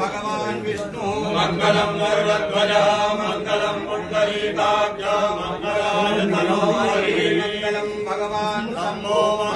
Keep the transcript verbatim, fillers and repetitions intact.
भगवान् विष्णु मङ्गलं गरुडध्वज मङ्गलं पुण्डरीकाक्ष मङ्गलाय तनोहरि मङ्गलं भगवान् शम्भो